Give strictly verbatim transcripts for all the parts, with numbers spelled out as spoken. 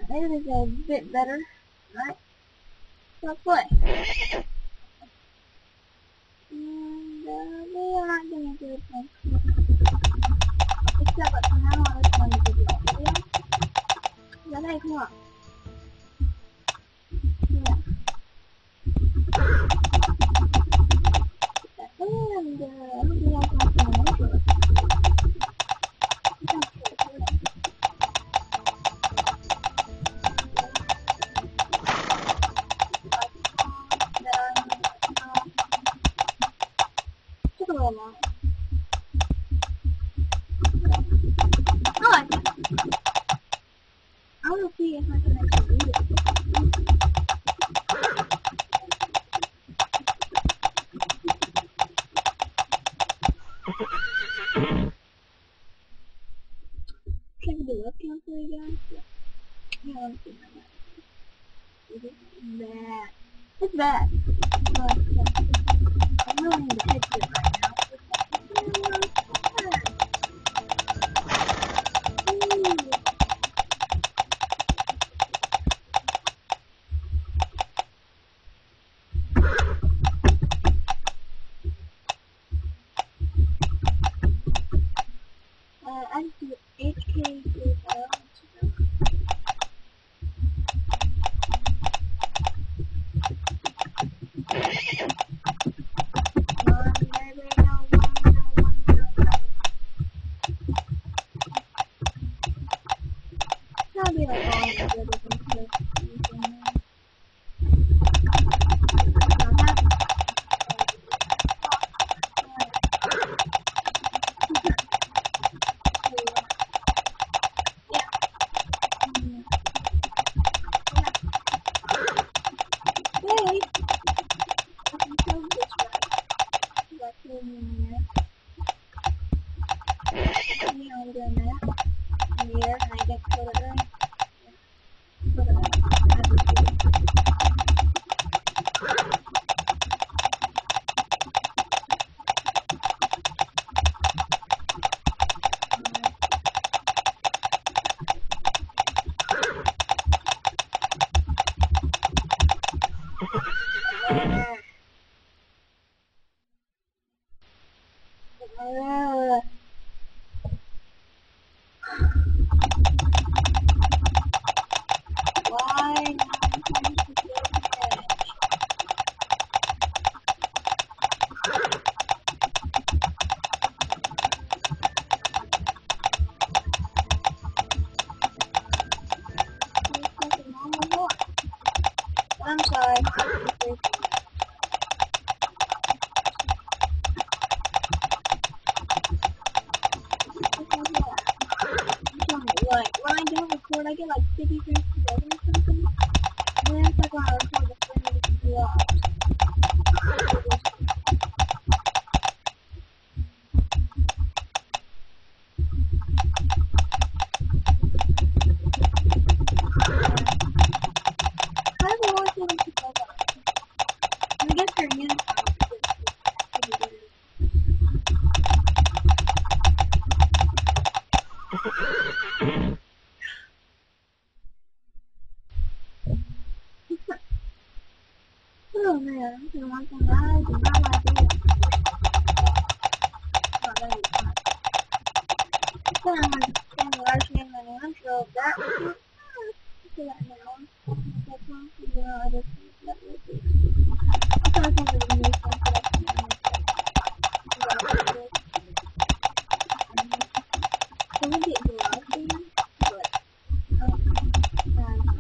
maybe this is a bit better. Alright. Let's play. And uh, we are not getting into this one. Except but for now I just want to give you a video. Yeah, hey, come on. Yeah. And uh, I hope you guys want some intro. Took a little long. I like it. I want to see if I can actually read it. Check the webcam for you guys. Yeah. Yeah, let me see my bad. Is it bad? It's bad. But uh, I'm really in the headset right now. Uh, I just do H K three file. Probably like all the other things. Uh, why not trying to get it? I'm sorry. Like, when I don't record, I get like fifty frames per second or something. And then it's like when I record the frame rate is dropped. How do I want to make it like that? I guess for you, oh man, I'm gonna want some guys and not like this. Not that is fun. Then I'm gonna stand the large name on the intro of that. Do that now. That's one. You know, I just that would be. I'm gonna think of a new song for that. Can we get garage band? But, um, um,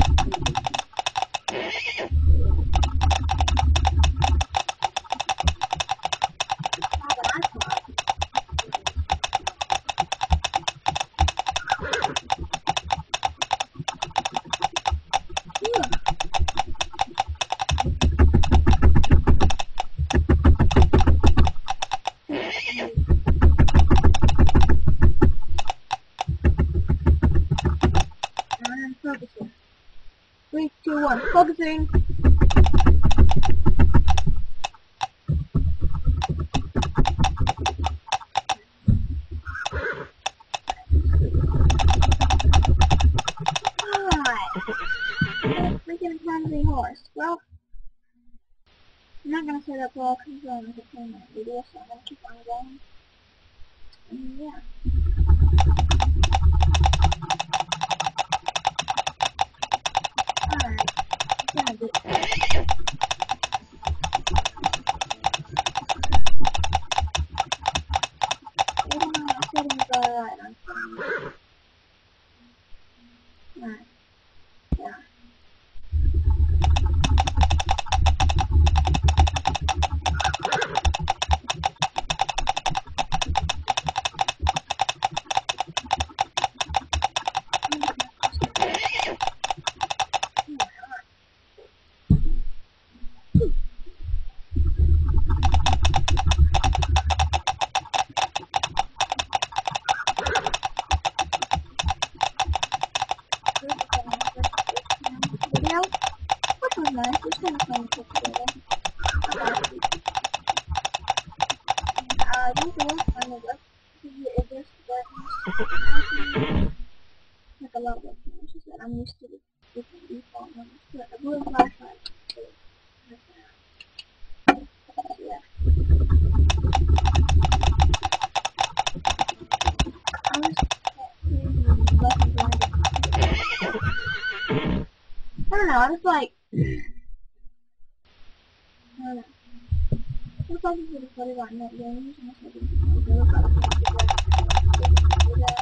focusing. Three, two, one, focusing. Alright. Crazy horse. Well, I'm not gonna say that all comes on as a ten minute video, so I'm gonna keep on going. And yeah. Alright. I'm gonna do it. Even though my settings are right, I'm fine. Alright. Yeah. Video, which was nice, just kind of fun to put together. I liked it. And, uh, these are kind of up to the adjust buttons. Like a lot of buttons, just that I'm used to the different default ones. But a blue flashlight. So, like that. So, yeah. I was crazy buttons on it. I don't know, I was like, I don't know. Looks like it's really funny about net games, and I think it's really funny about that.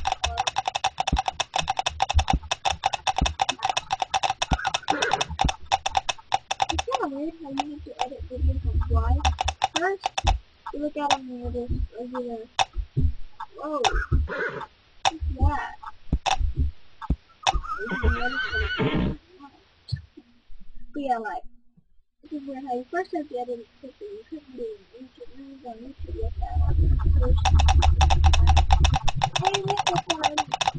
It's kind of weird how you have to edit videos on fly. First, you look at them and you're just regular. Whoa, what's that? But yeah, like, this is weird how you first have to edit it quickly. You couldn't do YouTube movies on YouTube with that. Hey, look, that's already.